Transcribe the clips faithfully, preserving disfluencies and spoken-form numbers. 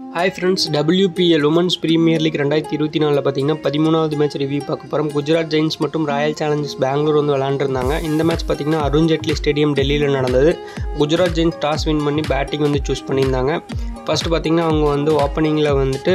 Hi friends, W P L Women's Premier League twenty twenty-four பார்த்தீங்கன்னா பதிமூணாவது match review பார்க்க போறோம். குஜராத் ஜெயின்ஸ் மற்றும் ராயல் சேலஞ்சர்ஸ் பெங்களூர் வந்து விளையாண்டுருந்தாங்க. இந்த மேட்ச் பார்த்தீங்கன்னா அருண் ஜெட்லி ஸ்டேடியம் டெல்லியில் நடந்தது. குஜராத் ஜெயின்ஸ் டாஸ் வின் பண்ணி பேட்டிங் வந்து சூஸ் பண்ணியிருந்தாங்க. ஃபர்ஸ்ட் பார்த்தீங்கன்னா அவங்க வந்து ஓப்பனிங்கில் வந்துட்டு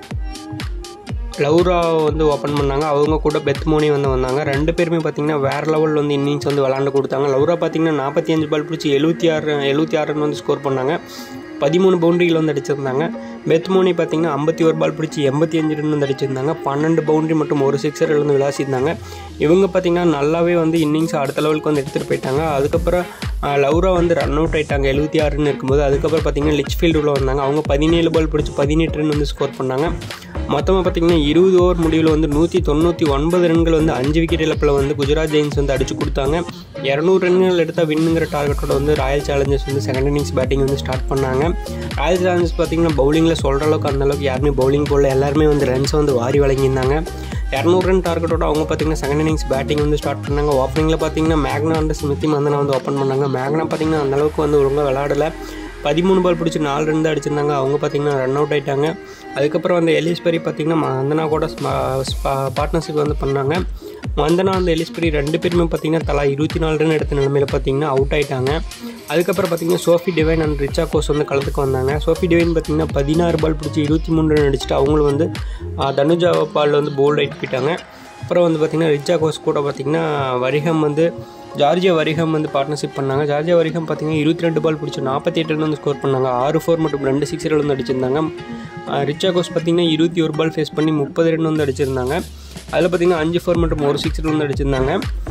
லவுரா வந்து ஓப்பன் பண்ணாங்க. அவங்க கூட பெத் மோனி வந்து வந்தாங்க. ரெண்டு பேருமே பார்த்தீங்கன்னா வேறு லெவலில் வந்து இன்னிங்ஸ் வந்து விளாண்டு கொடுத்தாங்க. லவுரா பார்த்தீங்கன்னா நாற்பத்தி அஞ்சு பால் பிடிச்சி எழுபத்தி ஆறு எழுபத்தி ஆறு ரன் வந்து ஸ்கோர் பண்ணாங்க. பதிமூணு பவுண்டரிகள் வந்து அடிச்சிருந்தாங்க. பெத் மோனி பார்த்தீங்கன்னா ஐம்பத்தி ஒரு பால் பிடிச்சி எண்பத்தி அஞ்சு ரன் வந்து அடிச்சிருந்தாங்க. பன்னெண்டு பவுண்டரி மற்றும் ஒரு சிக்ஸர் வந்து விளாசிருந்தாங்க. இவங்க பார்த்தீங்கன்னா நல்லாவே வந்து இன்னிங்ஸ் அடுத்த லெவலுக்கு வந்து எடுத்துகிட்டு போயிட்டாங்க. அதுக்கப்புறம் லவுரா வந்து ரன் அவுட் ஆகிட்டாங்க எழுபத்தி ஆறு ரன் இருக்கும்போது. அதுக்கப்புறம் பார்த்தீங்கன்னா லிச்ஃபீல்டு உள்ள வந்தாங்க. அவங்க பதினேழு பால் பிடிச்சி பதினெட்டு ரன் வந்து ஸ்கோர் பண்ணாங்க. மொத்தமாக பார்த்திங்கன்னா இருபது ஓவர் முடிவில் வந்து நூற்றி தொண்ணூற்றி ஒன்பது ரன்கள் வந்து அஞ்சு விக்கெட் இழப்பில் வந்து குஜராத் ஜெயின்ஸ் வந்து அடிச்சு கொடுத்தாங்க. இரநூறு ரன்கள் எடுத்தால் வின்னுங்கிற டார்கெட்டோட வந்து ராயல் சேலஞ்சர்ஸ் வந்து செகண்ட் இன்னிங்ஸ் பேட்டிங் வந்து ஸ்டார்ட் பண்ணாங்க. ராயல் சேலஞ்சர்ஸ் பார்த்திங்கன்னா பவுலிங்கில் சொல்கிற அளவுக்கு அந்தளவுக்கு யாருமே பவுலிங் போடல. எல்லாருமே வந்து ரன்ஸை வந்து வாரி வழங்கியிருந்தாங்க. இரநூறு ரன் டார்கெட்டோட அவங்க பார்த்திங்கன்னா செகண்ட் இன்னிங்ஸ் பேட்டிங் வந்து ஸ்டார்ட் பண்ணாங்க. ஓப்பனிங்கில் பார்த்திங்கன்னா மேக்னா அண்ட் ஸ்மித்தி மந்தனா வந்து ஓப்பன் பண்ணாங்க. மேக்னா பார்த்திங்கன்னா அந்தளவுக்கு வந்து ஒழுங்காக விளையாடலை. பதிமூணு பால் பிடிச்சி நாலு ரன் தான் அடிச்சிருந்தாங்க. அவங்க பார்த்திங்கன்னா ரன் அவுட் ஆகிட்டாங்க. அதுக்கப்புறம் வந்து எலிஸ்பெரி பார்த்திங்கன்னா மந்தனா கூட பார்ட்னர்ஷிப் வந்து பண்ணாங்க. மந்தனா வந்து எலிஸ்பெரி ரெண்டு பேருமே பார்த்திங்கன்னா தலா இருபத்தி நாலு ரன் எடுத்த நிலைமையில் பார்த்திங்கன்னா அவுட் ஆகிட்டாங்க. அதுக்கப்புறம் பார்த்திங்கன்னா Sophie Devine and Richa Ghosh வந்து கலந்துக்கு வந்தாங்க. சோஃபி டிவைன் பார்த்திங்கன்னா பதினாறு பால் பிடிச்சி இருபத்தி மூணு ரன் அடிச்சுட்டு அவங்களும் வந்து தனுஜா பால் வந்து போல்ட் ஆகிட்டு போயிட்டாங்க. அப்புறம் வந்து பார்த்திங்கன்னா ரிச்சா கோஸ் கூட பார்த்திங்கன்னா வரிகம் வந்து ஜார்ஜியா வரிகம் வந்து பார்ட்னர்ஷிப் பண்ணாங்க. ஜார்ஜியா வரிகம் பார்த்திங்கன்னா இருபத்தி ரெண்டு பால் பிடிச்சி நாற்பத்தி எட்டு ரன் வந்து ஸ்கோர் பண்ணாங்க. ஆறு ஃபோர் மற்றும் ரெண்டு சிக்ஸர் வந்து அடிச்சிருந்தாங்க. ரிச்சா கோஸ் பார்த்திங்கன்னா இருபத்தி ஒரு பால் ஃபேஸ் பண்ணி முப்பது ரன் வந்து அடிச்சிருந்தாங்க. அதில் பார்த்திங்கன்னா அஞ்சு ஃபோர் மற்றும் ஒரு சிக்ஸர் வந்து அடிச்சிருந்தாங்க.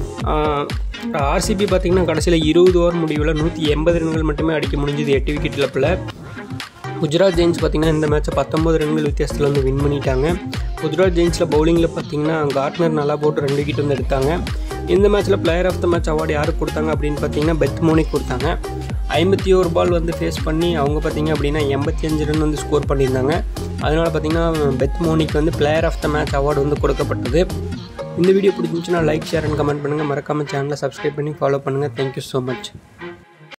ஆர்சிபி பார்த்திங்கன்னா கடைசியில் இருபது ஓவர் முடிவில் நூற்றி எண்பது ரன்கள் மட்டுமே அடிக்க முடிஞ்சது எட்டு விக்கெட் இழப்பில். குஜராத் ஜெயின்ஸ் பார்த்திங்கன்னா இந்த மேட்ச்சை பத்தொம்பது ரன்கள் வித்தியாசத்தில் வந்து வின் பண்ணிட்டாங்க. குஜராத் ஜெயின்ஸில் பவுலிங்கில் பார்த்திங்கன்னா கார்ட்னர் நல்லா போட்டு ரெண்டு விக்கெட் வந்து எடுத்தாங்க. இந்த மேட்ச்சில் player of the match award யாருக்கு கொடுத்தாங்க அப்படின்னு பார்த்தீங்கன்னா பெத் மோனிக்கு கொடுத்தாங்க. ஐம்பத்தி ஒரு பால் வந்து ஃபேஸ் பண்ணி அவங்க பார்த்திங்க அப்படின்னா எண்பத்தி அஞ்சு ரன் வந்து ஸ்கோர் பண்ணியிருந்தாங்க. அதனால் பார்த்திங்கன்னா பெத் மோனிக்கு வந்து player of the match award வந்து கொடுக்கப்பட்டது. இந்த வீடியோ பிடிச்சிருந்துச்சுன்னா லைக் ஷேர் அண்ட் கமெண்ட் பண்ணுங்கள். மறக்காமல் சேனலை சப்ஸ்கிரைப் பண்ணி ஃபாலோ பண்ணுங்கள். Thank you so much.